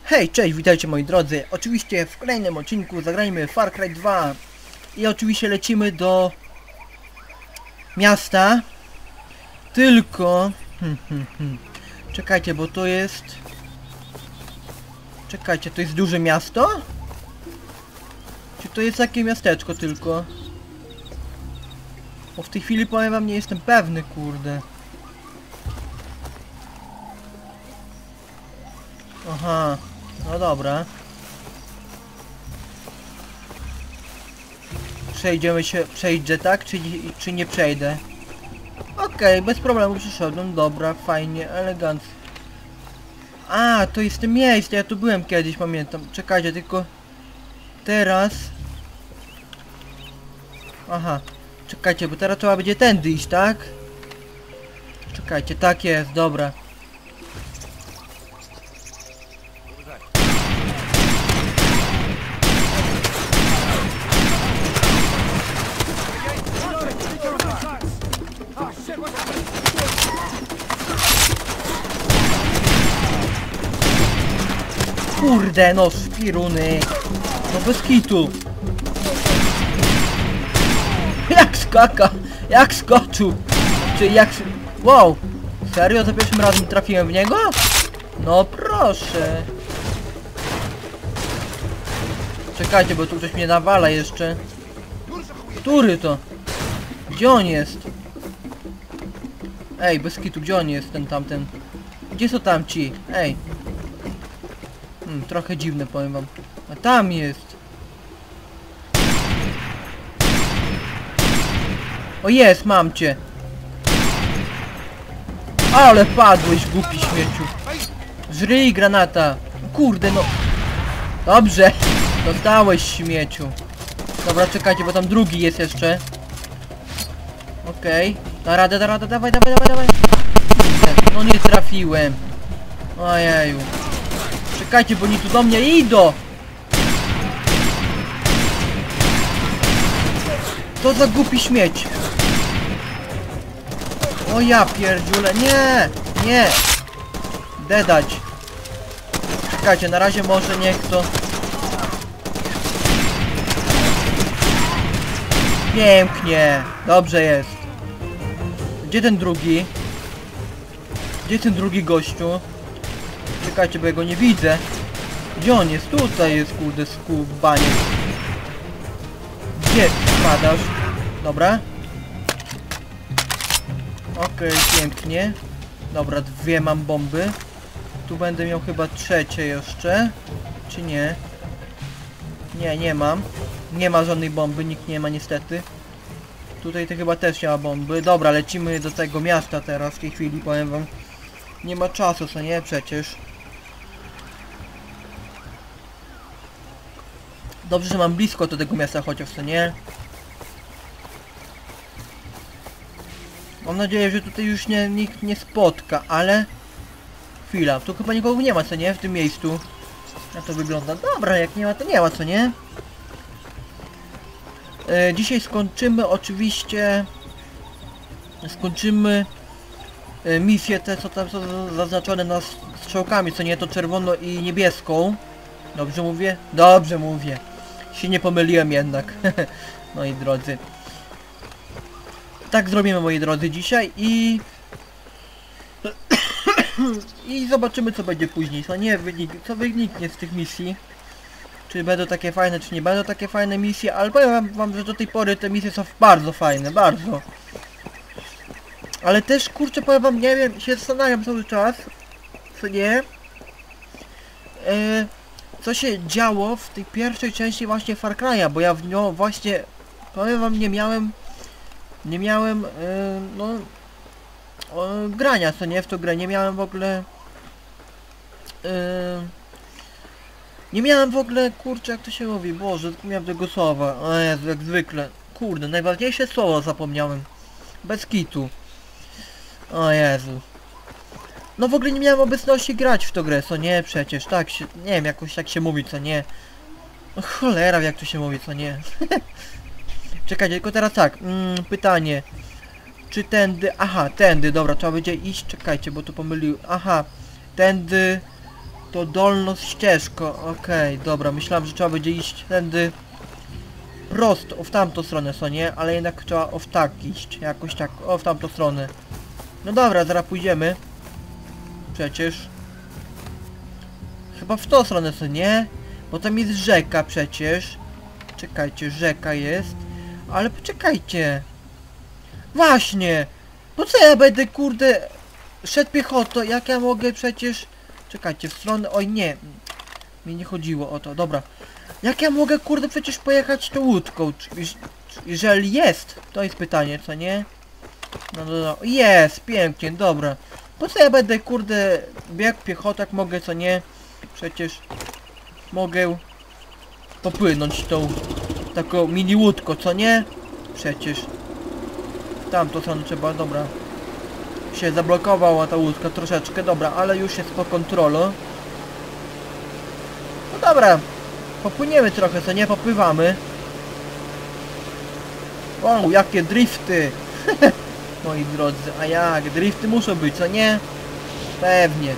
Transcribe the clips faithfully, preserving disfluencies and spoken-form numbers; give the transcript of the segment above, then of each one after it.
Hej, cześć, witajcie moi drodzy. Oczywiście w kolejnym odcinku zagrajmy Far Cry dwa. I oczywiście lecimy do miasta. Tylko hmm, hmm, hmm. Czekajcie, bo to jest Czekajcie, to jest duże miasto? Czy to jest takie miasteczko tylko? Bo w tej chwili powiem wam, nie jestem pewny, kurde. Aha, no dobra. Przejdziemy się, przejdę, tak? Czy, czy nie przejdę? Okej, okay, bez problemu przyszedłem, dobra, fajnie, elegancko. A, to jest to miejsce, ja tu byłem kiedyś, pamiętam. Czekajcie, tylko teraz... Aha, czekajcie, bo teraz trzeba będzie tędy iść, tak? Czekajcie, tak jest, dobra. Kurde, no spiruny. No bez kitu. Jak skaka, jak skoczył. Czy jak... Wow. Serio? Za pierwszym razem trafiłem w niego? No proszę. Czekajcie, bo tu ktoś mnie nawala jeszcze. Który to? Gdzie on jest? Ej, bez kitu, gdzie on jest, ten tamten? Gdzie są tamci? Ej. Hmm, trochę dziwne, powiem wam. A tam jest. O jest, mam cię. Ale padłeś, głupi śmieciu. Żryj granata. Kurde, no. Dobrze. Dostałeś, śmieciu. Dobra, czekajcie, bo tam drugi jest jeszcze. Okej. Okay. Da radę, da radę, dawaj, dawaj, dawaj, dawaj. No nie trafiłem. Ojeju. Czekajcie, bo oni tu do mnie idą. Co za głupi śmieć. O ja pierdziule, nie, nie. Dedać. Czekajcie, na razie może niech to. Pięknie, dobrze jest. Gdzie ten drugi? Gdzie ten drugi gościu? Czekajcie, bo ja go nie widzę. Gdzie on jest? Tutaj jest, kurde, skubaniec. Gdzie spadasz? Dobra. Okej, okay, pięknie. Dobra, dwie mam bomby. Tu będę miał chyba trzecie jeszcze. Czy nie? Nie, nie mam. Nie ma żadnej bomby, nikt nie ma niestety. Tutaj to chyba też nie ma bomby. Dobra, lecimy do tego miasta teraz w tej chwili, powiem wam. Nie ma czasu, co nie? Przecież. Dobrze, że mam blisko do tego miasta chociaż, co nie? Mam nadzieję, że tutaj już nie, nikt nie spotka, ale... Chwila, tu chyba nikogo nie ma, co nie? W tym miejscu. Jak to wygląda? Dobra, jak nie ma, to nie ma, co nie? E, dzisiaj skończymy oczywiście... Skończymy... E, misję te, co tam są zaznaczone na strzałkami, co nie? To czerwono i niebieską. Dobrze mówię? Dobrze mówię. Się nie pomyliłem jednak. Moi drodzy. Tak zrobimy, moi drodzy, dzisiaj i... I zobaczymy, co będzie później. Co nie wynik... co wyniknie z tych misji. Czy będą takie fajne, czy nie będą takie fajne misje. Ale powiem wam, że do tej pory te misje są bardzo fajne. Bardzo. Ale też, kurczę, powiem wam, nie wiem, się zastanawiam cały czas. Co nie? Yy... Co się działo w tej pierwszej części właśnie Far Cry'a, bo ja w nią właśnie, powiem wam, nie miałem, nie miałem, yy, no, o, grania, co nie, w tą grę, nie miałem w ogóle, yy, nie miałem w ogóle, kurczę, jak to się mówi, Boże, zapomniałem tego słowa, o Jezu, jak zwykle, kurde, najważniejsze słowo zapomniałem, bez kitu, o Jezu. No w ogóle nie miałem obecności grać w tą grę, co nie, przecież, tak się, nie wiem, jakoś tak się mówi, co nie. No cholera, jak to się mówi, co nie. Czekajcie, tylko teraz tak, mm, pytanie. Czy tędy, aha, tędy, dobra, trzeba będzie iść, czekajcie, bo to pomylił, aha, tędy, To dolną ścieżką, okej, okay, dobra, myślałem, że trzeba będzie iść tędy prosto, o w tamtą stronę, co nie? Ale jednak trzeba o w tak iść, jakoś tak, o w tamtą stronę. No dobra, zaraz pójdziemy. Przecież. Chyba w tą stronę, co nie? Bo tam jest rzeka przecież. Czekajcie, rzeka jest. Ale poczekajcie. Właśnie! Po co ja będę, kurde, szedł piechotą, jak ja mogę przecież... Czekajcie, w stronę... Oj, nie. Mi nie chodziło o to, dobra. Jak ja mogę, kurde, przecież pojechać tą łódką? Jeżeli jest, to jest pytanie, co nie? No, no, no. Jest, pięknie, dobra. Po co ja będę, kurde, biegł piechotą, jak mogę, co nie? Przecież mogę popłynąć tą taką mini łódką, co nie? Przecież tamto stronę trzeba, dobra. Się zablokowała ta łódka troszeczkę, dobra, ale już jest pod kontrolą. No dobra, popłyniemy trochę, co nie? Popływamy. O, jakie drifty! Moi drodzy, a jak? Drifty muszą być, co nie? Pewnie.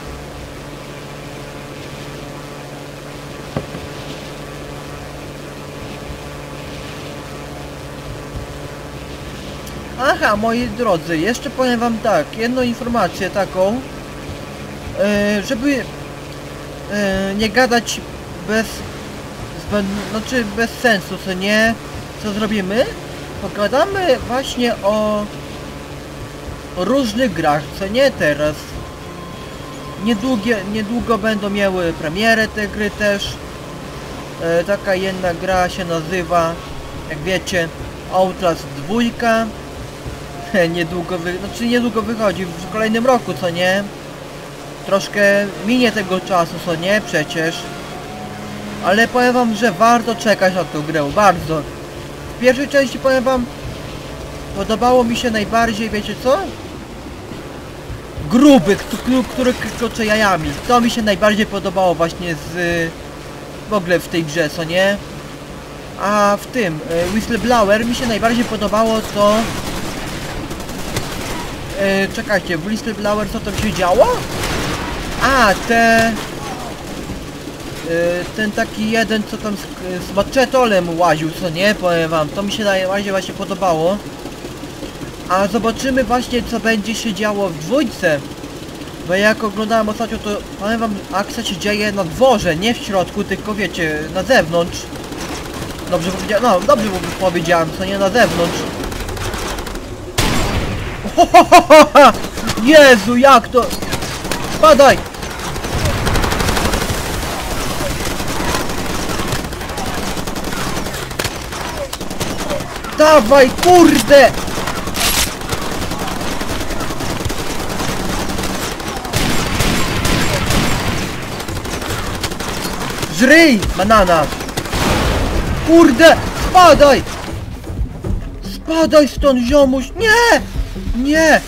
Aha, moi drodzy, jeszcze powiem wam tak, jedną informację taką, yy, żeby yy, nie gadać bez, zbęd, znaczy bez sensu, co nie, co zrobimy? Pogadamy właśnie o, o różnych grach, co nie teraz. Niedługie, niedługo będą miały premierę te gry też. Yy, taka jedna gra się nazywa, jak wiecie, Outlast dwa. Niedługo wy... znaczy niedługo wychodzi, w kolejnym roku, co nie? Troszkę minie tego czasu, co nie? Przecież. Ale powiem wam, że warto czekać na tę grę, bardzo. W pierwszej części, powiem wam, podobało mi się najbardziej, wiecie co? Gruby, który, który krocze jajami. To mi się najbardziej podobało właśnie z... w ogóle w tej grze, co nie? A w tym, Whistleblower mi się najbardziej podobało to... Yy, czekajcie, w Whistleblower co tam się działo? A, te... Yy, ten taki jeden, co tam z, z maczetolem łaził, co nie? Powiem wam, to mi się najbardziej właśnie podobało. A zobaczymy właśnie, co będzie się działo w dwójce. Bo jak oglądałem ostatnio, to powiem wam, akcja się dzieje na dworze, nie w środku, tylko wiecie, na zewnątrz. Dobrze powiedziałem, no dobrze powiedziałem, co nie, na zewnątrz. Jezu, jak to... Spadaj! Dawaj, kurde! Żryj, banana! Kurde! Spadaj! Spadaj stąd, ziomuś! Nie! Nie!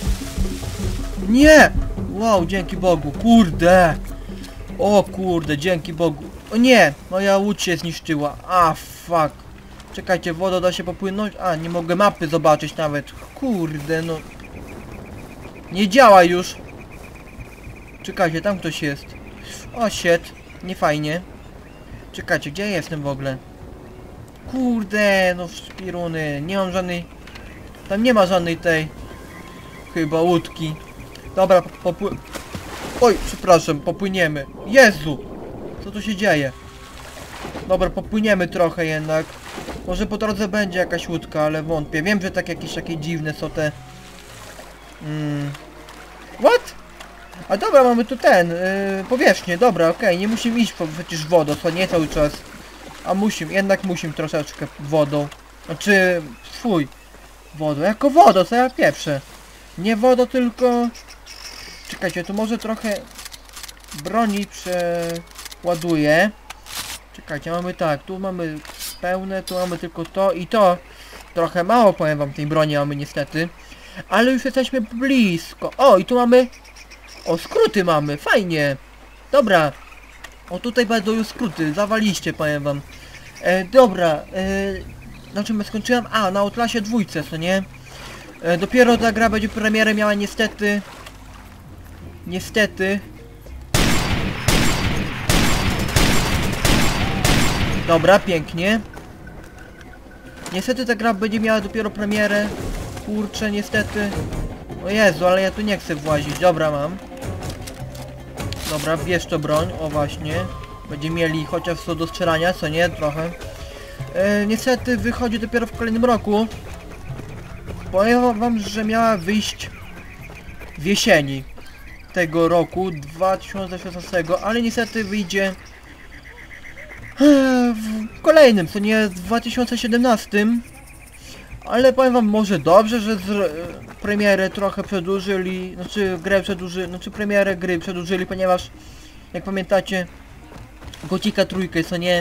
Nie! Wow, dzięki Bogu, kurde! O kurde, dzięki Bogu. O nie! Moja łódź się zniszczyła. A, fuck. Czekajcie, woda da się popłynąć? A, nie mogę mapy zobaczyć nawet. Kurde, no. Nie działa już. Czekajcie, tam ktoś jest. O, shit. Nie fajnie. Czekajcie, gdzie ja jestem w ogóle? Kurde, no szpiruny. Nie mam żadnej... Tam nie ma żadnej tej... chyba łódki. Dobra, popły... Oj, przepraszam, popłyniemy. Jezu! Co tu się dzieje? Dobra, popłyniemy trochę jednak. Może po drodze będzie jakaś łódka, ale wątpię. Wiem, że tak jakieś takie dziwne są te... Mm. What? A dobra, mamy tu ten, yy, powierzchnię, dobra, okej, okay. Nie musimy iść po, przecież wodą, co nie cały czas. A musimy, jednak musimy troszeczkę wodą. Znaczy, fuj. Wodą, jako wodą, co ja pieprzę. Nie wodą, tylko... Czekajcie, tu może trochę broni przeładuję. Czekajcie, mamy tak, tu mamy pełne, tu mamy tylko to i to. Trochę mało, powiem wam, tej broni mamy niestety. Ale już jesteśmy blisko. O, i tu mamy... O, skróty mamy, fajnie. Dobra. O, tutaj będą już skróty, zawaliście, powiem wam. E, dobra, e, na czym ja skończyłem? A, na Outlaście dwójce, co nie? E, dopiero ta gra będzie premierę miała niestety... Niestety... Dobra, pięknie. Niestety ta gra będzie miała dopiero premierę. Kurczę, niestety. O Jezu, ale ja tu nie chcę włazić. Dobra, mam. Dobra, bierz to broń. O właśnie. Będziemy mieli chociaż co do strzelania, co nie? Trochę. E, niestety wychodzi dopiero w kolejnym roku. Powiem wam, że miała wyjść w jesieni tego roku dwa tysiące szesnastego, ale niestety wyjdzie w kolejnym, co nie, w dwa tysiące siedemnastym. Ale powiem wam, może dobrze, że z, premierę trochę przedłużyli, znaczy grę przedłużyli, znaczy premierę gry przedłużyli, ponieważ jak pamiętacie, Gotika trójkę, co nie,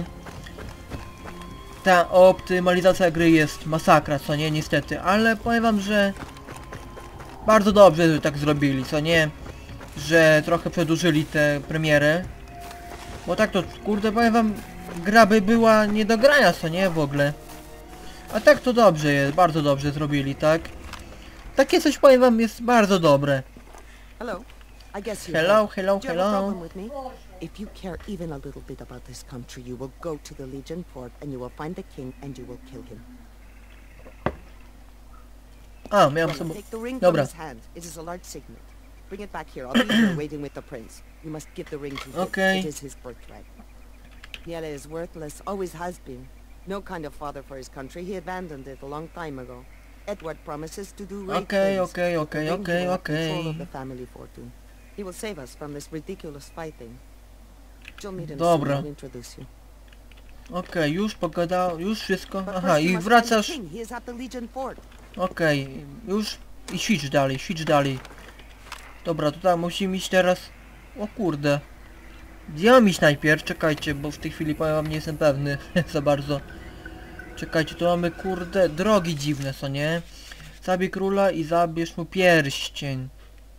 ta optymalizacja gry jest masakra, co nie, niestety, ale powiem wam, że bardzo dobrze, że tak zrobili, co nie, że trochę przedłużyli tę premierę, bo tak to, kurde, powiem wam, gra by była nie do grania, co nie, w ogóle. A tak to dobrze jest, bardzo dobrze zrobili, tak? Takie coś, powiem wam, jest bardzo dobre. Hello. I guess you Hello, have. hello, Do you have a hello. problem with me? If you care even a little bit about this country, you will go to the Legion Fort and you will find the king and you will kill him. A, miałem Well, sobie... take the ring Dobra. from his hand. It is a large signet. Bring it back here. I'll be here waiting with the prince. You must give the ring to him. Okay. It is his birthright. Miele is worthless, always has been. No kind of father for his country. He abandoned it a long time ago. Edward promises to do great Okay, things. okay, With the okay, ring, he okay, will have control okay. of the family fortune. He will save us from this ridiculous fighting. You'll meet him Dobra. soon. I'll introduce you. Okej, już pogadał, już wszystko. But Aha, first you i must wracasz. find the king. He is at the Legion Fort. Okej, już. I ćwicz dalej, ćwicz dalej. Dobra, tutaj musimy iść teraz. O kurde. Gdzie mam iść najpierw? Czekajcie, bo w tej chwili powiem wam, nie jestem pewny za bardzo. Czekajcie, tu mamy kurde drogi dziwne, co nie? Zabij króla i zabierz mu pierścień.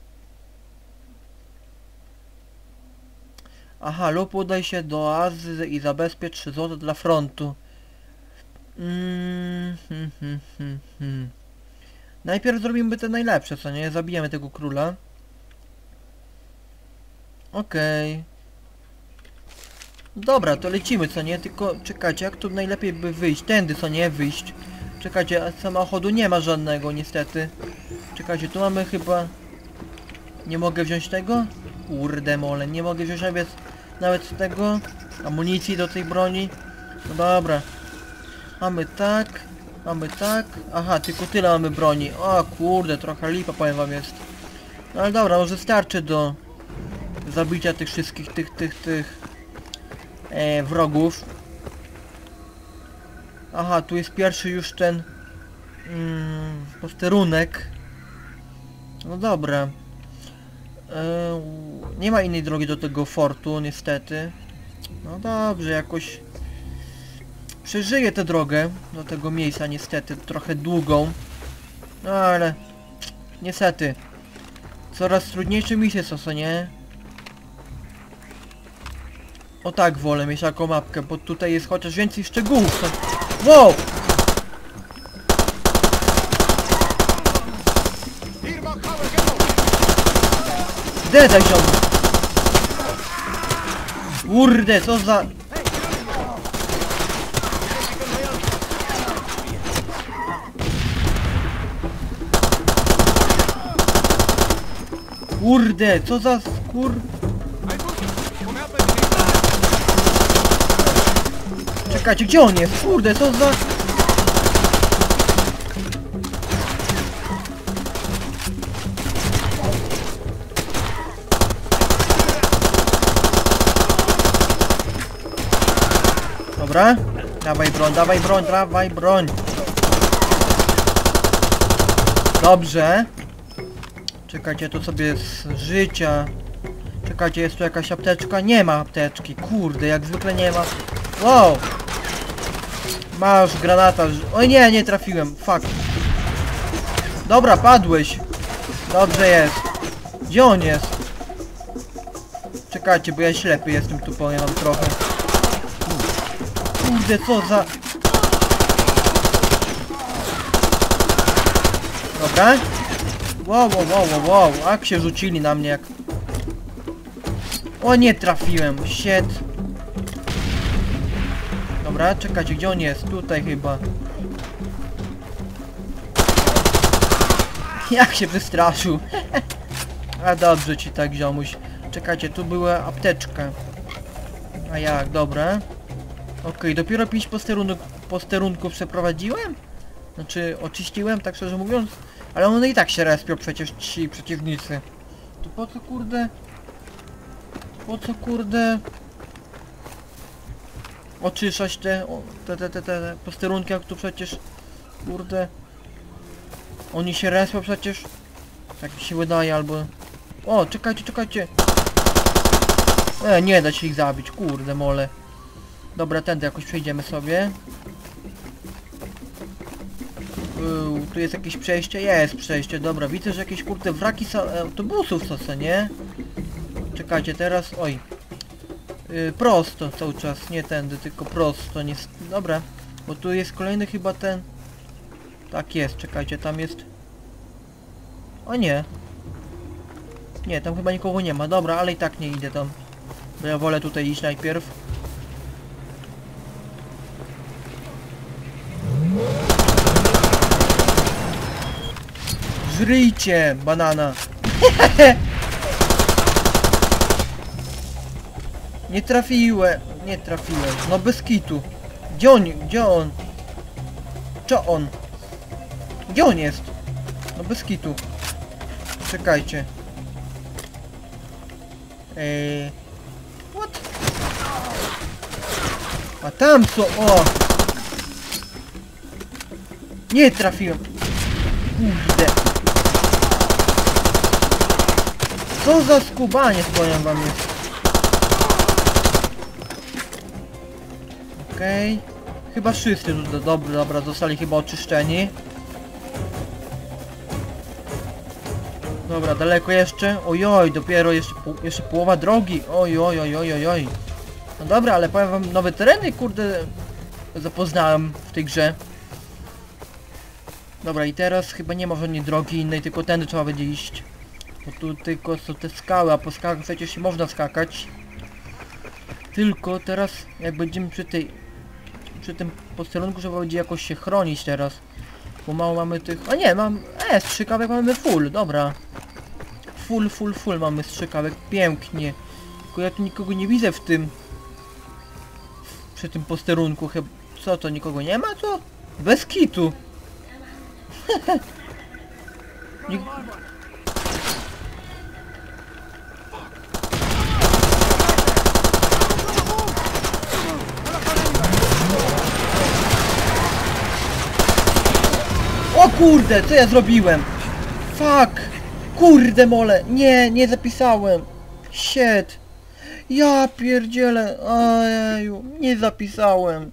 Aha, lub udaj się do oazy i zabezpiecz trzy złote dla frontu. Mm, hmm, hmm, hmm, hmm. Najpierw zrobimy te najlepsze, co nie? Zabijemy tego króla. Okej. Okay. Dobra, to lecimy, co nie? Tylko czekajcie, jak tu najlepiej by wyjść? Tędy, co nie? Wyjść. Czekajcie, a samochodu nie ma żadnego, niestety. Czekajcie, tu mamy chyba... Nie mogę wziąć tego? Kurde mole, nie mogę wziąć nawet, nawet tego amunicji do tej broni. No dobra. Mamy tak, mamy tak. Aha, tylko tyle mamy broni. O kurde, trochę lipa, powiem wam, jest. No ale dobra, może starczy do zabicia tych wszystkich, tych, tych, tych e, wrogów. Aha, tu jest pierwszy już ten mm, posterunek. No dobra. E, nie ma innej drogi do tego fortu, niestety. No dobrze, jakoś przeżyję tę drogę do tego miejsca, niestety, trochę długą. No ale niestety coraz trudniejsze misje są, co nie? O tak wolę mieć taką mapkę, bo tutaj jest chociaż więcej szczegółów. Co... Wow! Dedaj się! Kurde, co za... Kurde, co za skur... Czekajcie, gdzie on jest? Kurde, co za... Dobra, dawaj broń, dawaj broń, dawaj broń. Dobrze. Czekajcie, tu sobie z życia. Czekajcie, jest tu jakaś apteczka? Nie ma apteczki, kurde, jak zwykle nie ma. Wow! Masz granata. O nie, nie trafiłem, fuck. Dobra, padłeś. Dobrze jest. Gdzie on jest? Czekajcie, bo ja ślepy jestem, tu powiem wam trochę. Kurde, co za... Dobra. Wow, wow, wow, wow, wow. Jak się rzucili na mnie jak... O, nie trafiłem. Shit. dobra, czekajcie, gdzie on jest? Tutaj chyba. Jak się wystraszył. A dobrze ci tak, ziomuś. Czekajcie, tu była apteczka. A jak, dobra. Okej, okay, dopiero pięć posterunków, posterunków przeprowadziłem? Znaczy, oczyściłem, tak szczerze mówiąc. Ale one i tak się respią przecież, ci przeciwnicy. To po co kurde? Po co kurde? Oczyszczać te, o, te, te, te, te posterunki, jak tu przecież, kurde. Oni się respią przecież. Tak mi się wydaje, albo... O, czekajcie, czekajcie. E, nie da się ich zabić, kurde mole. Dobra, tędy jakoś przejdziemy sobie. Yy, tu jest jakieś przejście? Jest przejście, dobra. Widzę, że jakieś kurde wraki autobusów są, co nie? Czekajcie, teraz... Oj. Yy, prosto cały czas, nie tędy, tylko prosto. Nie... Dobra, bo tu jest kolejny chyba ten... Tak jest, czekajcie, tam jest... O nie. Nie, tam chyba nikogo nie ma. Dobra, ale i tak nie idę tam. Bo ja wolę tutaj iść najpierw. Żryjcie, banana. Nie trafiłem. Nie trafiłem. No bez kitu. Gdzie on? Gdzie on? Co on? Gdzie on jest? No bez kitu. Czekajcie. Eee... What? A tam co? O! Nie trafiłem. Kurde. Co za skubanie, powiem wam jest. Okej. Okay. Chyba wszyscy tu, dobra, dobra, zostali chyba oczyszczeni. Dobra, daleko jeszcze? Ojoj, dopiero jeszcze, jeszcze połowa drogi. Ojoj, oj, oj, oj, oj. No dobra, ale powiem wam, nowe tereny, kurde, zapoznałem w tej grze. Dobra, i teraz chyba nie ma żadnej drogi innej, tylko tędy trzeba będzie iść. Bo tu tylko są te skały, a po skałach przecież nie można skakać. Tylko teraz, jak będziemy przy tej... przy tym posterunku, trzeba będzie jakoś się chronić teraz. Bo mało mamy tych... A nie, mam... E, strzykawek mamy full, dobra. Full, full, full mamy strzykawek, pięknie. Tylko ja tu nikogo nie widzę w tym... przy tym posterunku, chyba... Co to, nikogo nie ma, co? Bez kitu. Nik... O kurde, co ja zrobiłem? Fuck! Kurde mole! Nie, nie zapisałem! Shit! Ja pierdzielę! Ojeju, nie zapisałem!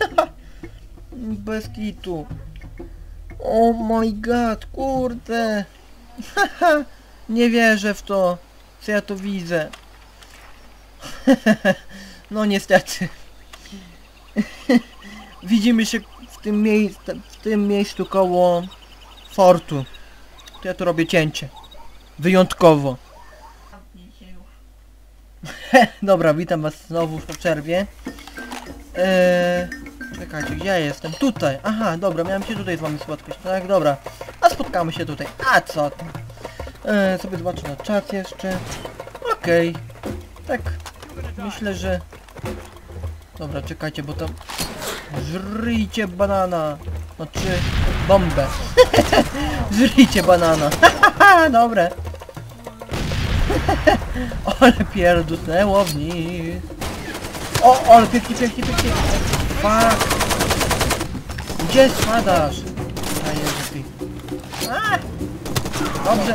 Bez kitu! Oh my god, kurde! Nie wierzę w to! Co ja to widzę? No niestety. Widzimy się w tym miejscu, w tym miejscu koło fortu. To ja tu robię cięcie. Wyjątkowo. Dobra, witam was znowu po przerwie. Eee, czekajcie, gdzie ja jestem? Tutaj. Aha, dobra, miałem się tutaj z wami spotkać. Tak, dobra. A spotkamy się tutaj. A co tam? Eee, sobie zobaczę na czat jeszcze. Okej. Okay. Tak. Myślę, że... Dobra, czekajcie, bo tam... Żryjcie banana. Znaczy... bombę. Żryjcie banana. Dobre. Ale pierdusnęło w nich. O, ale pięknie, pięknie, pięknie. Fuck. Gdzie spadasz? A Jezu ty. A! Dobrze.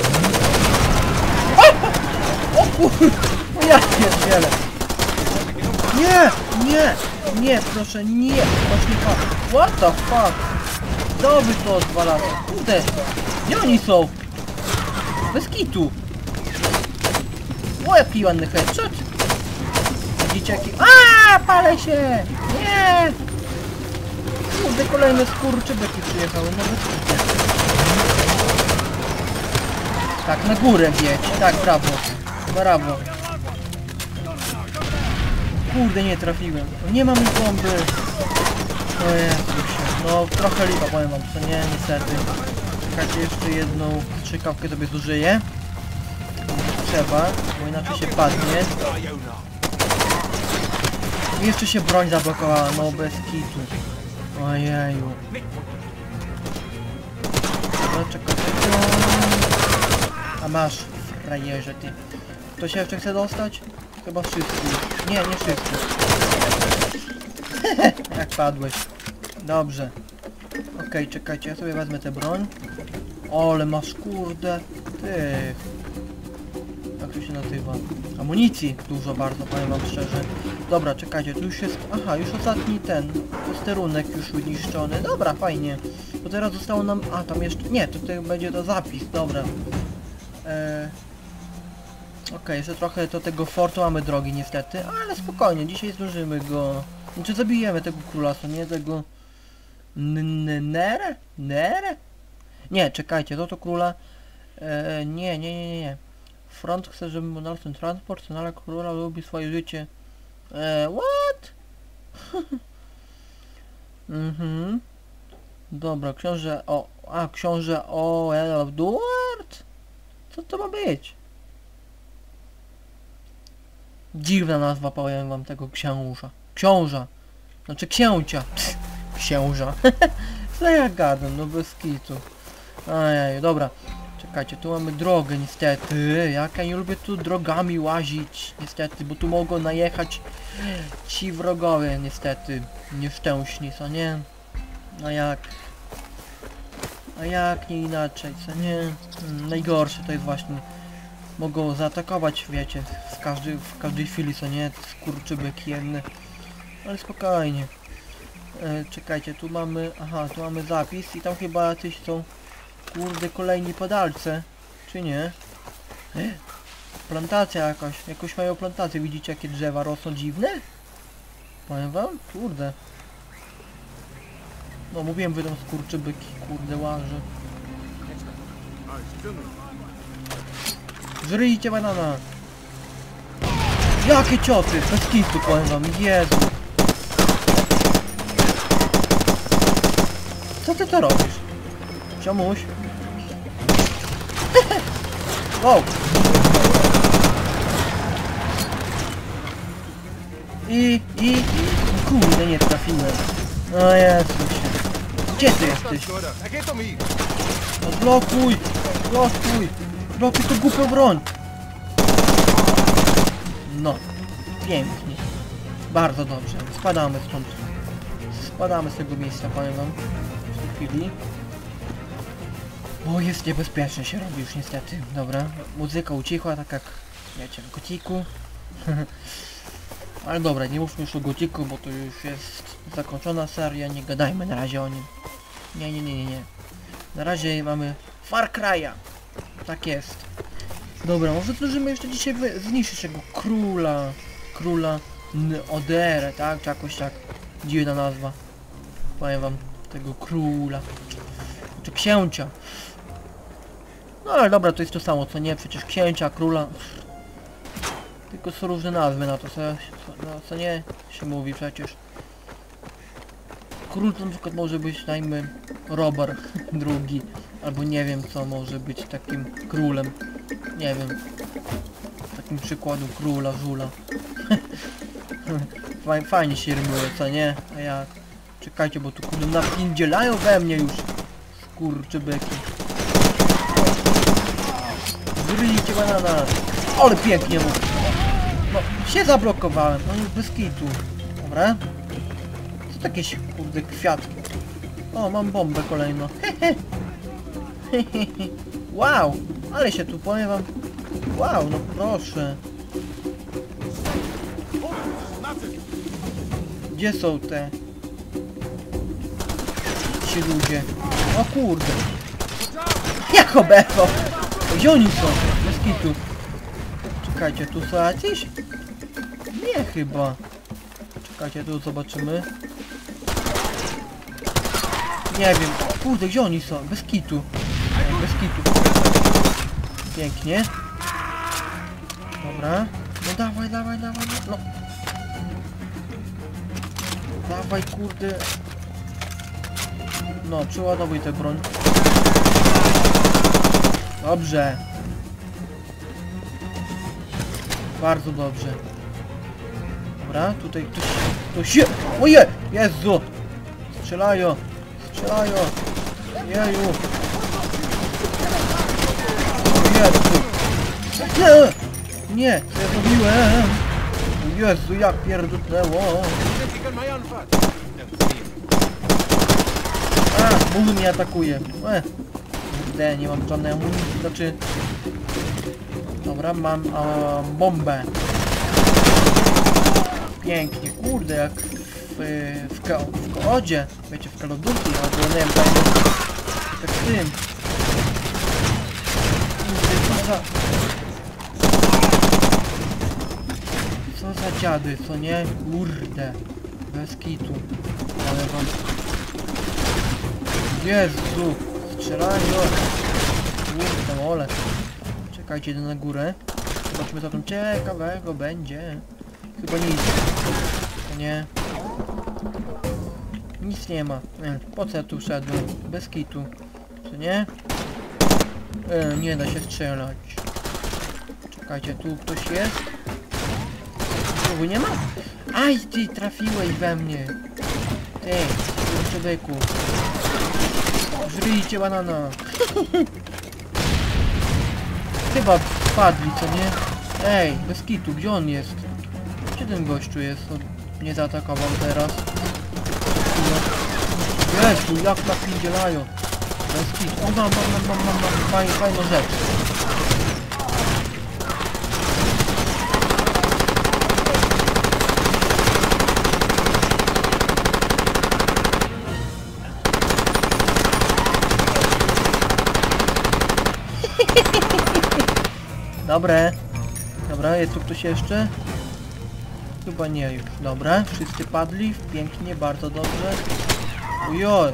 O, o kur... O ja pierdzielę. Nie, nie, nie, proszę, nie. Właśnie fuck. What the fuck? Kto by to odwalał? Kurde. Gdzie oni są? Bez kitu. O, jaki ładny headshot. Widzicie jaki... Aaaa, palę się! Nie! Kurde, kolejne skurczybeki przyjechały, no bez kitu. Tak, na górę bieć. Tak, brawo. Brawo. Kurde, nie trafiłem. Nie mam bomby. O Jezusie, no trochę lipa, powiem wam, co nie, niestety. Czekajcie, jeszcze jedną strzykawkę sobie zużyję. Trzeba, bo inaczej się padnie. I jeszcze się broń zablokowała, no bez kitu. Ojeju. Dobra, czekaj. A masz, frajerze ty. Ktoś się jeszcze chce dostać? Chyba wszyscy. Nie, nie wszyscy. Jak padłeś. Dobrze. Okej, okay, czekajcie, ja sobie wezmę tę broń. Ole masz kurde. Ty. Jak to się nazywa? Amunicji dużo bardzo, powiem wam szczerze. Dobra, czekajcie, tu już jest... Aha, już ostatni ten posterunek już uniszczony. Dobra, fajnie. To teraz zostało nam... A, tam jeszcze... Nie, to tutaj będzie to zapis, dobra. Eee... Okej, okay, jeszcze trochę do tego fortu mamy drogi niestety, ale spokojnie, dzisiaj zdążymy go... Znaczy zabijemy tego króla, co nie? Tego... Nere? Nere? Nie, czekajcie, to to króla... Eee, nie, nie, nie, nie. Front chce, żeby monarch ten transport, ale króla lubi swoje życie. Eee, what? Mhm. Dobra, książę o... A, książę o... Edward? Co to ma być? Dziwna nazwa, powiem wam, tego księża. Książa. Znaczy księcia. Psz, księża. Co ja gadam, no bez kitu. Ajaj, dobra. Czekajcie, tu mamy drogę niestety. Jak ja nie lubię tu drogami łazić. Niestety, bo tu mogą najechać ci wrogowie niestety. Nieszczęśni, co nie? A jak? A jak nie inaczej, co nie? Hmm, najgorsze to jest właśnie... Mogą zaatakować, wiecie, w każdej, w każdej chwili, co nie? Skurczybyki jedne. Ale spokojnie. E, czekajcie, tu mamy... Aha, tu mamy zapis i tam chyba jacyś są... Kurde, kolejni podalce. Czy nie? E, plantacja jakaś. Jakoś mają plantację. Widzicie, jakie drzewa rosną dziwne? Powiem wam? Kurde. No, mówiłem, wydą skurczybyki. Kurde, łaże. Żryjcie banana! Jakie cioty! Bez kitu, powiem wam, Jezu! Co ty to robisz? Ciomuś? Wow! I, i, i... Kurde, nie trafiłem. O Jezusie. Gdzie ty jesteś? No blokuj! Blokuj! Blokuj to głupią broń! No. Pięknie. Bardzo dobrze. Spadamy stąd. Spadamy z tego miejsca, powiem wam. W tej chwili. O, jest niebezpiecznie się robi już niestety. Dobra. Muzyka ucichła, tak jak... wiecie, w gociku. Ale dobra, nie mówmy już o gociku, bo to już jest zakończona seria. Nie gadajmy na razie o nim. Nie, nie, nie, nie, nie. Na razie mamy Far Cry'a. Tak jest. Dobra, może zdążymy jeszcze dzisiaj zniszczyć tego króla. Króla Odere, tak? Czy jakoś tak. Dziwna nazwa. Powiem wam, tego króla. Czy księcia. No ale dobra, to jest to samo, co nie? Przecież księcia, króla. Tylko są różne nazwy na to, co, co, no, co nie się mówi przecież. Król to na przykład może być, dajmy, Robert drugi. Albo nie wiem, co może być takim królem. Nie wiem. Takim przykładu króla, żula. Fajnie się rymuje, co nie? A jak? Czekajcie, bo tu kurde napindzielają we mnie już. Skurczybyki. Zryjcie banana. Ale pięknie mu. No, się zablokowałem. No już bez kitu. Dobra. Co takie się, kurde, kwiatki. O, mam bombę kolejną. Hehe. Wow, ale się tu powiem wam. Wow, no proszę. Gdzie są te ci ludzie? O kurde. Jak oberwał? Gdzie oni są? Bez kitu. Czekajcie, tu są jacyś? Nie chyba. Czekajcie, tu zobaczymy. Nie wiem. Kurde, gdzie oni są? Bez kitu. Bez kitu. Pięknie. Dobra. No dawaj, dawaj, dawaj. No. Dawaj, kurde. No, przeładowuj tę broń. Dobrze. Bardzo dobrze. Dobra, tutaj ktoś... ktoś się... Oje! Jezu! Strzelają! Strzelają! Jeju! Jezu! Nie! Nie! Co ja zrobiłem? Jezu, jak pierdutnęło! A! Mur mnie atakuje! E. Kurde, nie mam żadnej amunicji, znaczy... Dobra, mam a, bombę. Pięknie, kurde, jak w, w, ko w koodzie, wiecie, w Call of Duty, albo nie wiem, tam tak w tym. Kurde, co za... Co za dziady, co nie? Kurde, bez kitu. Ale wam... Jezu, strzelają. Kurde, ole. Czekajcie, idę na górę. Zobaczmy, co tam ciekawego będzie. Chyba nic. To nie. Nic nie ma. Nie, po co ja tu wszedłem? Bez kitu. Co nie? E, nie da się strzelać. Czekajcie, tu ktoś jest? Tu nie ma? Aj, ty trafiłeś we mnie. Ty, człowieku. Żryjcie banana. Chyba wpadli, co nie? Ej, bez kitu, gdzie on jest? Gdzie ten gościu jest? On nie zaatakował teraz. Jezu, jak napierdzielają. Bez kitu. O, mam, mam, mam, mam, mam, mam. Fajna, fajna rzecz. Dobre. Dobra, jest tu ktoś jeszcze? Chyba nie już. Dobra, wszyscy padli. Pięknie, bardzo dobrze. Ujoj.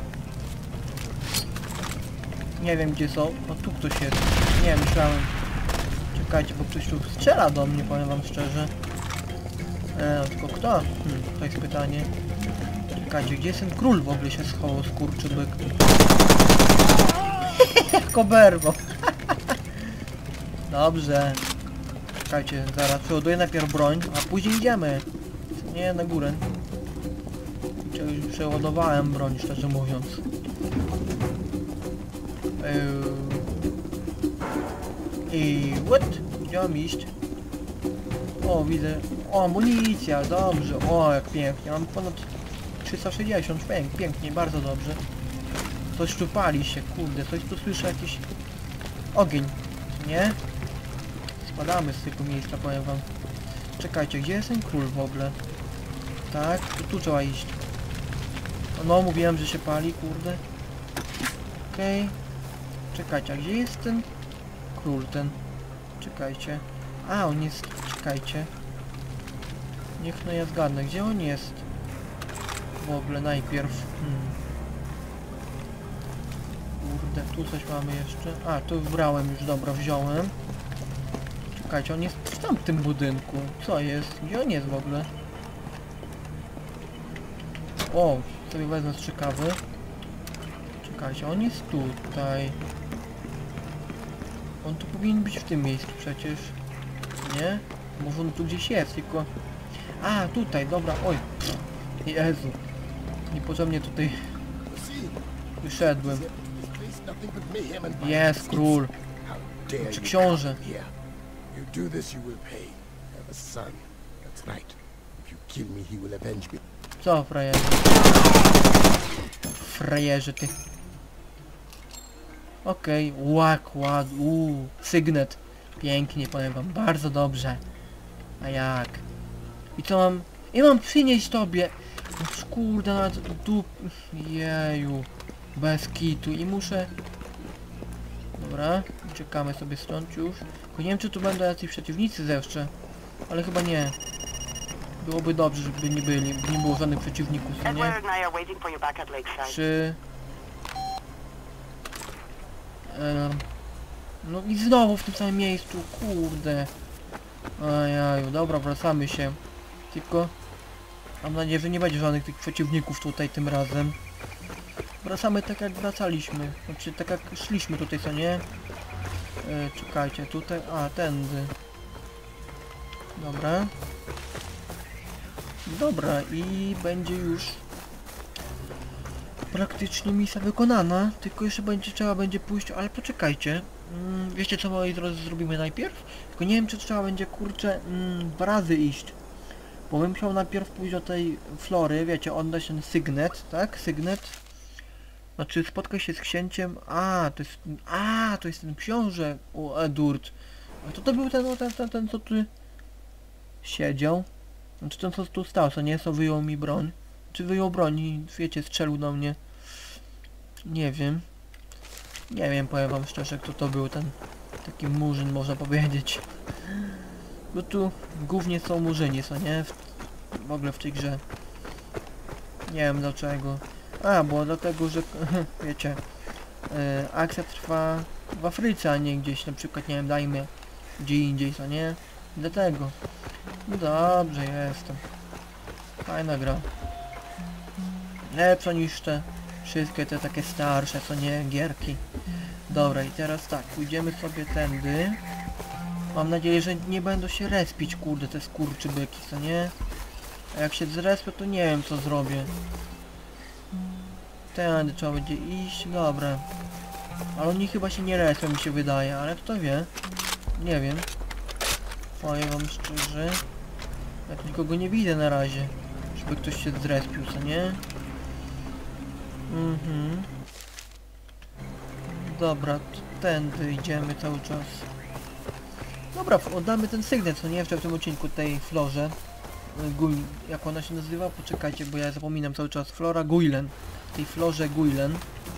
Nie wiem gdzie są. O, tu ktoś jest. Nie, myślałem. Czekajcie, bo ktoś tu strzela do mnie, powiem wam szczerze. E, tylko kto? Hmm, to jest pytanie. Czekajcie, gdzie jest ten król w ogóle się schował, skurczybyk? Jak oberwał. Dobrze. Czekajcie, zaraz przeładuję najpierw broń, a później idziemy. Nie, na górę. Już przeładowałem broń, szczerze mówiąc. I what? Gdzie mam iść? O, widzę. O, amunicja, dobrze. O, jak pięknie. Mam ponad trzysta sześćdziesiąt. Pięk, pięknie, bardzo dobrze. Coś tu pali się, kurde. Coś tu słyszę, jakiś ogień. Nie? Spadamy z tego miejsca, powiem wam. Czekajcie, gdzie jest ten król w ogóle? Tak, tu, tu trzeba iść. No, mówiłem, że się pali, kurde. Okej. Okay. Czekajcie, a gdzie jest ten król, ten? Czekajcie. A, on jest... Czekajcie. Niech no ja zgadnę, gdzie on jest? W ogóle najpierw. Hmm. Kurde, tu coś mamy jeszcze. A, tu wybrałem już, dobra, wziąłem. Czekajcie, on jest w tamtym budynku. Co jest? Gdzie on jest w ogóle? O, sobie wezmę strzykawy. Czekajcie, on jest tutaj. On tu powinien być w tym miejscu przecież. Nie? Może on tu gdzieś jest, tylko... A, tutaj, dobra, oj. Jezu. Niepotrzebnie tutaj wyszedłem. Jest król. Czy książę? You do this, you will pay. I have a son. That's right. If you kill me, he will avenge me. Co, frajerze? Frajerze, ty. Okej, okay. Łak, ład, uuu, sygnet. Pięknie, powiem wam, bardzo dobrze. A jak? I co mam? I mam przynieść tobie. No, kurde, nawet tu... Jeju. Bez kitu i muszę... Dobra, czekamy sobie stąd już. Tylko nie wiem, czy tu będą jacyś przeciwnicy jeszcze. Ale chyba nie. Byłoby dobrze, żeby nie byli, nie było żadnych przeciwników, co nie? Czy... E, no i znowu w tym samym miejscu, kurde. Ajaju, dobra, wracamy się. Tylko... Mam nadzieję, że nie będzie żadnych tych przeciwników tutaj tym razem. Wracamy tak jak wracaliśmy. Znaczy tak jak szliśmy tutaj, co nie? Yy, czekajcie, tutaj... A, tędy. Dobra. Dobra, i będzie już praktycznie misja wykonana, tylko jeszcze będzie trzeba będzie pójść, ale poczekajcie. Mm, wiecie co moi drodzy zrobimy najpierw? Tylko nie wiem czy trzeba będzie kurczę mm, dwa razy iść. Bo bym musiał najpierw pójść do tej Flory, wiecie, oddać ten sygnet, tak? Sygnet. Znaczy spotkać się z księciem. A, to jest. A, to jest ten książę u Edward. A to to był ten, ten, ten, ten co tu siedział. Znaczy ten co tu stał, co nie, co wyjął mi broń. Czy wyjął broń i wiecie, strzelił do mnie. Nie wiem. Nie wiem, powiem wam szczerze, kto to był ten taki murzyn, można powiedzieć. Bo tu głównie są murzyni, co nie? W, w ogóle w tej grze. Nie wiem dlaczego. A, bo dlatego, że wiecie, e, akcja trwa w Afryce, a nie gdzieś, na przykład, nie wiem, dajmy gdzie indziej, co nie? Dlatego. No dobrze, jestem. Fajna gra. Lepsza niż te wszystkie te takie starsze, co nie, gierki. Dobra, i teraz tak, pójdziemy sobie tędy. Mam nadzieję, że nie będą się respić, kurde, te skurczybyki, co nie? A jak się zrespią, to nie wiem, co zrobię. Tędy trzeba będzie iść, dobra. Ale oni chyba się nie respią, mi się wydaje, ale kto wie? Nie wiem. Powiem wam szczerze. Ja tu nikogo nie widzę na razie. Żeby ktoś się zrespił, co nie? Mhm. Dobra, tędy idziemy cały czas. Dobra, oddamy ten sygnet, co nie? Jeszcze w tym odcinku tej Florze. Guil... Jak ona się nazywa? Poczekajcie, bo ja zapominam cały czas. Flora Guilen. Tej Florze Guilen.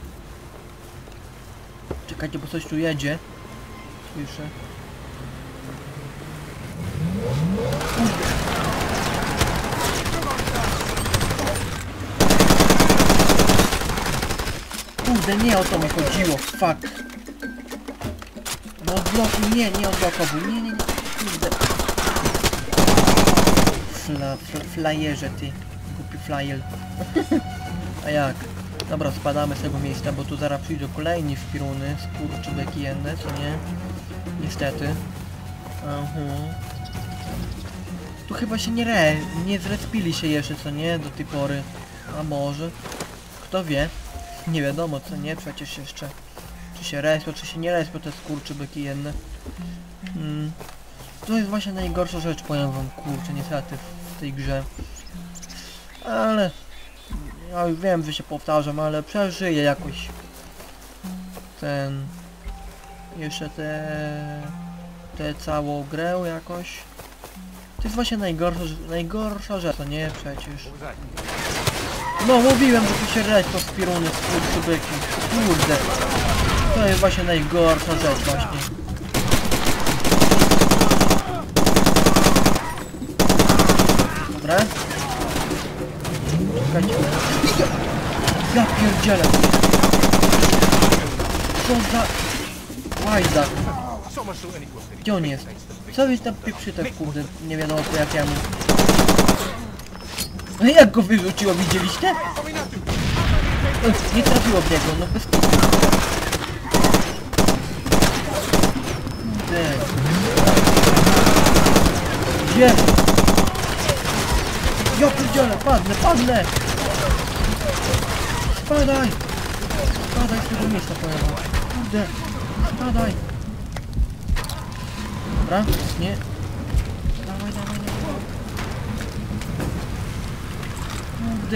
Czekajcie, bo coś tu jedzie. Słyszę. Kurde, nie o to mi chodziło, fuck. No odblokuj, nie, nie odblokowuj, nie, nie, nie, kurde. Fla, fla, flajerze ty, głupi flyer. A jak? Dobra, spadamy z tego miejsca, bo tu zaraz przyjdą kolejni wpiruny, skurczybyki jedne, co nie? Niestety. Aha. Tu chyba się nie re... nie zrespili się jeszcze, co nie? Do tej pory. A może? Kto wie? Nie wiadomo, co nie? Przecież jeszcze... Czy się respią, czy się nie respią te skurczybyki jedne. Hmm. To jest właśnie najgorsza rzecz, powiem wam, kurczę, niestety w tej grze. Ale... Ja już wiem, że się powtarzam, ale przeżyję jakoś. Ten... Jeszcze te... Tę całą grę jakoś. To jest właśnie najgorsza, najgorsza rzecz, to nie przecież. No mówiłem, że tu się respią z piruny, skurczybyki. Kurde. To jest właśnie najgorsza rzecz właśnie. Dobra. Czekajcie. Ja pierdzielę. Co za... Łajda. Gdzie on jest? Co jest tam pieprzytek, kurde? Nie wiadomo po jakiemu. No jak go wyrzuciło, widzieliście? Ech, nie trafiło w niego, no bez kitu. Kurde. Gdzie? Ja pierdzielę, padnę, padnę! Spadaj! Spadaj z tego miejsca, powiem wam. Kurde, spadaj! Dobra, nie. Dawaj, dawaj, dawaj. Kurde.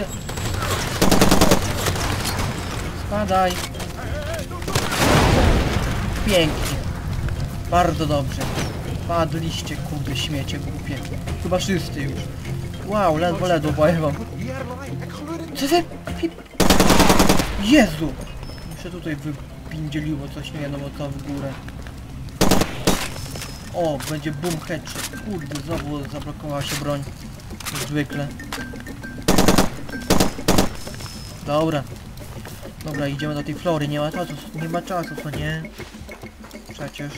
Spadaj. Pięknie. Bardzo dobrze. Padliście, kurde, śmiecie głupie. Chyba wszyscy już. Wow, ledwo, ledwo, powiem wam. Co za... Jezu! Jeszcze tutaj wypindzieliło coś, nie wiadomo co w górę. O, będzie boom headshot. Kurde, znowu zablokowała się broń. Jak zwykle. Dobra. Dobra, idziemy do tej Flory. Nie ma czasu, nie ma czasu, co nie? Przecież.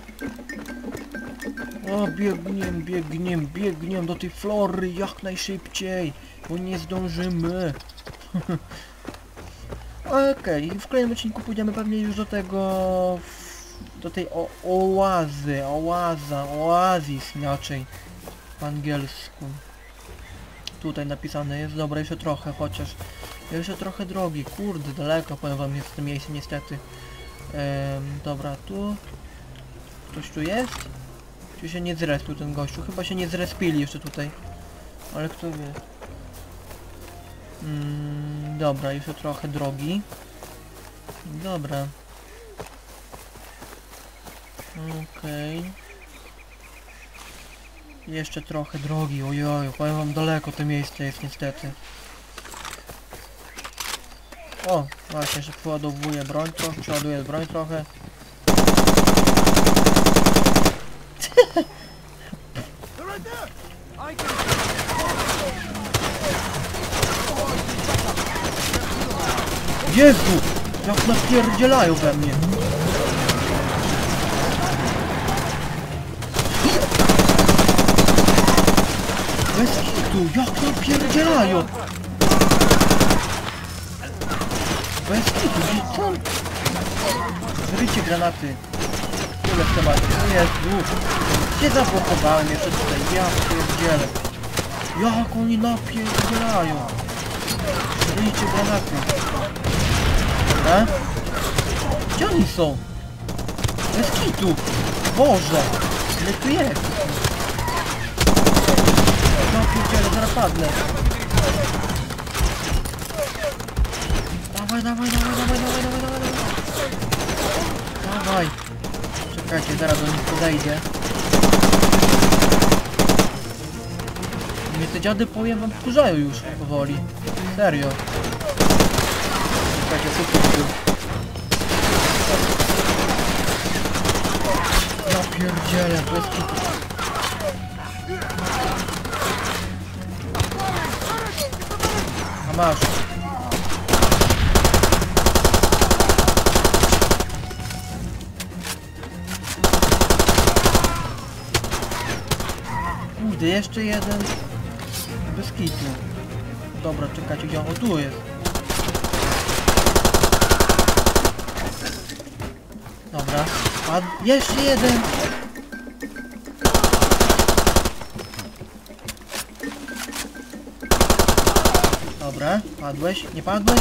O, biegniem, biegniem, biegniem do tej Flory jak najszybciej. Bo nie zdążymy. Okej, okay. W kolejnym odcinku pójdziemy pewnie już do tego... do tej o, oazy, oaza, oazis inaczej po angielsku. Tutaj napisane jest, dobra, jeszcze trochę, chociaż jeszcze trochę drogi, kurde, daleko powiem wam jest to miejsce niestety. Ehm, dobra, tu ktoś tu jest? Czy się nie zrespił ten gościu? Chyba się nie zrespili jeszcze tutaj, ale kto wie. Mm, dobra, jeszcze trochę drogi. Dobra. Okej. Okay. Jeszcze trochę drogi, ojoj, powiem wam daleko to miejsce jest niestety. O, właśnie, że przeładowuję broń trochę, przeładuję broń trochę. Jezu! Jak napierdzielają we mnie! Bez kitu, jak napierdzielają! Bez kitu, co? Zryjcie granaty. Tyle w temacie, o Jezu! Gdzie zablokowałem jeszcze tutaj? Ja pierdzielę! Jak oni napierdzielają! Zryjcie granaty. Dobra? Gdzie oni są? Bez kitu! Boże! Ile tu jest? No pierdziele, zaraz padnę. Dawaj, dawaj, dawaj, dawaj, dawaj, dawaj, dawaj, dawaj. Dawaj. Czekajcie, zaraz do nich podejdę. Mnie te dziady, powiem wam, wkurzają już powoli. Serio. Czekajcie, super był. Ja pierdzielę, to jest kitu. A masz. Kurde, jeszcze jeden. Bez kitu. Dobra, czekajcie, gdzie on? O, tu jest. Dobra. A jeszcze jeden. Dobra, padłeś? Nie padłeś?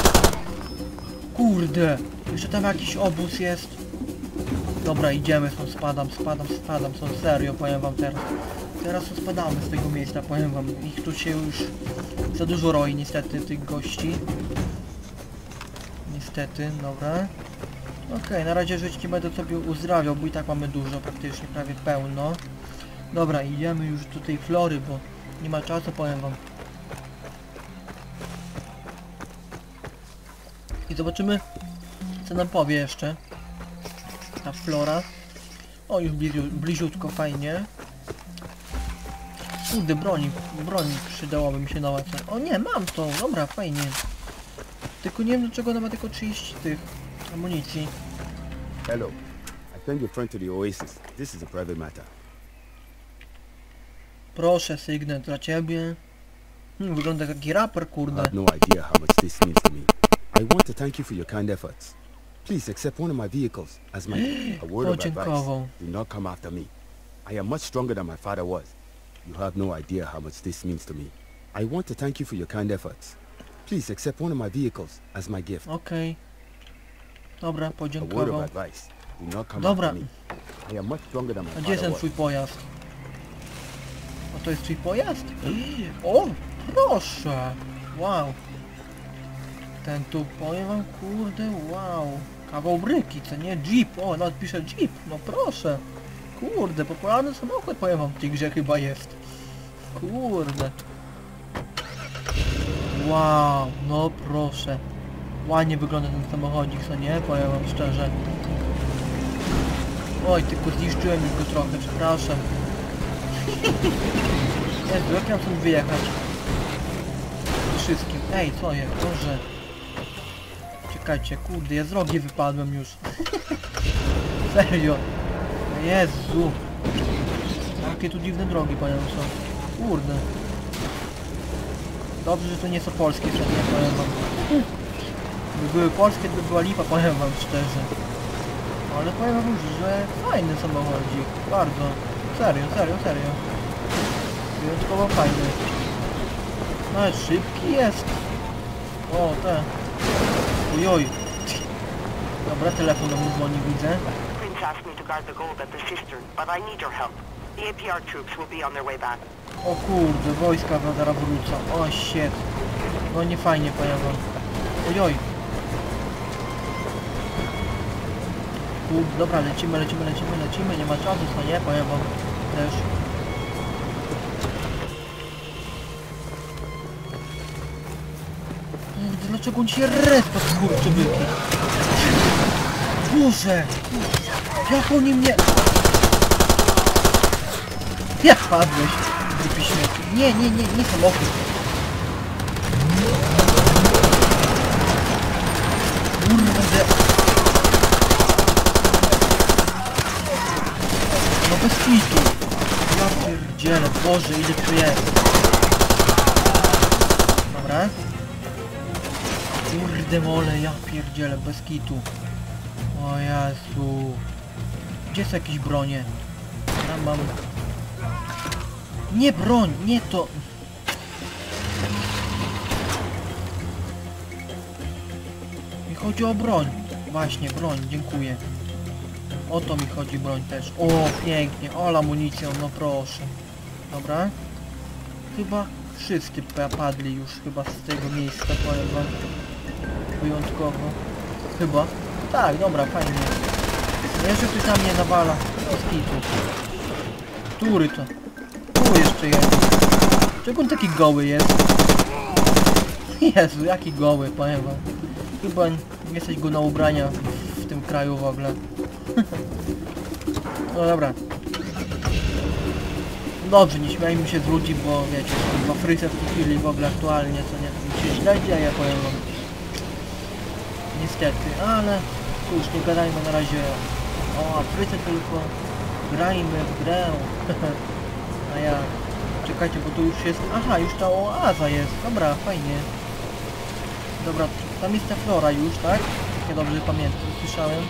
Kurde, jeszcze tam jakiś obóz jest. Dobra, idziemy stąd, spadam, spadam, spadam, są serio, powiem wam teraz. Teraz to spadamy z tego miejsca, powiem wam. Ich tu się już za dużo roi niestety, tych gości. Niestety, dobra. Okej, okay, na razie żyć nie będę sobie uzdrawiał, bo i tak mamy dużo, praktycznie prawie pełno. Dobra, idziemy już do tej flory, bo nie ma czasu, powiem wam. I zobaczymy, co nam powie jeszcze ta flora. O, już bliziu, bliziutko, fajnie. Kurde, broni, broni przydałoby mi się nowa. O nie, mam to, dobra, fajnie. Tylko nie wiem, dlaczego ona ma tylko trzydzieści tych amunicji. Hello. I sent your friend to the Oasis. This is a private matter. Proszę, sygnet dla ciebie. Hmm, wygląda jak taki raper, I kurde. have no idea how much this means to me. I want to thank you for your kind efforts. Please accept one of my vehicles as my gift. A word of advice. Podziękował. Do not come after me. I am much stronger than my father was. You have no idea how much this means to me. I want to thank you for your kind efforts. Please accept one of my vehicles as my gift. Okej. Okay. Dobra, A word podziękował. of advice. Do not come Dobra. after me. I am much stronger than my A gdzie jest father ten was. twój pojazd? A to jest twój pojazd? O, proszę! Wow! Ten tu, powiem wam, kurde, wow! Kawał bryki, co nie? Jeep, o, nawet pisze Jeep, no proszę! Kurde, popularny samochód, powiem wam, w tej grze chyba jest. Kurde! Wow, no proszę! Ładnie wygląda ten samochodzik, co nie? Powiem wam szczerze. Oj, tylko zniszczyłem już go trochę, przepraszam. Jezu, jak ja mam stąd wyjechać? Wszystkim. Ej, co jest? Boże. Czekajcie, kurde, ja z rogi wypadłem już. Serio. Jezu. Jakie tu dziwne drogi, powiem są. Kurde. Dobrze, że to nie są polskie, co nie powiem wam. Gdyby były polskie, to by była lipa, powiem wam szczerze. Ale powiem wam, że fajny samochodzik. Bardzo. Serio, serio, serio. Wyjątkowo fajny. Nawet szybki jest. O, te. Ojoj. Dobra, telefon do mnie dzwoni, widzę. Prince asked me to guard the gold at the cistern, but I need your help. The A P R troops will be on their way back. O kurde, wojska zaraz wrócą. O shit. No nie fajnie, powiem wam. Ojoj. Kurde, dobra, lecimy, lecimy, lecimy, lecimy. Nie ma czasu, co nie? Powiem wam też. Kurde, dlaczego on się respa, skurczybyki? Boże! Jak oni mnie... Jak padłeś? Głupi śmieci. Nie, nie, nie, nie samochód. Kurde. No bez kitu. Ja pierdzielę, Boże, ile tu jest. Dobra. Kurde mole, ja pierdzielę, bez kitu. O Jezu. Gdzie są jakieś bronie? Ja mam... Nie broń, nie to... Mi chodzi o broń. Właśnie, broń, dziękuję. O to mi chodzi, broń też. O, pięknie, o, amunicją, no proszę. Dobra. Chyba wszyscy padli już chyba z tego miejsca, powiem wam. Wyjątkowo. Chyba. Tak, dobra, fajnie. Jeszcze ktoś na mnie nawala. Z kitu. Który to? Tu jeszcze jest. Czego on taki goły jest? Jezu, jaki goły, powiem wam. Chyba nie jesteś go na ubrania w tym kraju w ogóle. No dobra. Dobrze, nie śmiajmy się z ludzi, bo wiecie, w Afryce w tej chwili w ogóle aktualnie, co nie, się źle dzieje, powiem wam. Niestety, ale cóż, nie gadajmy na razie o Afryce, tylko grajmy w grę. A ja... Czekajcie, bo tu już jest... Aha, już ta oaza jest. Dobra, fajnie. Dobra, tam jest ta flora już, tak? Ja dobrze pamiętam, słyszałem.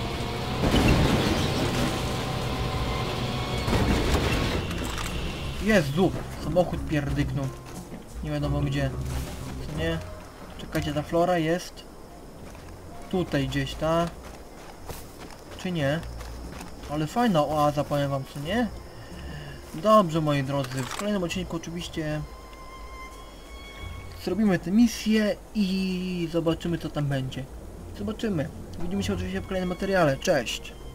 Jezu! Samochód pierdyknął. Nie wiadomo gdzie. Co nie? Czekajcie, ta flora jest... Tutaj gdzieś, ta? Czy nie? Ale fajna oaza, powiem wam, co nie? Dobrze, moi drodzy, w kolejnym odcinku oczywiście zrobimy tę misję i zobaczymy, co tam będzie. Zobaczymy. Widzimy się oczywiście w kolejnym materiale. Cześć!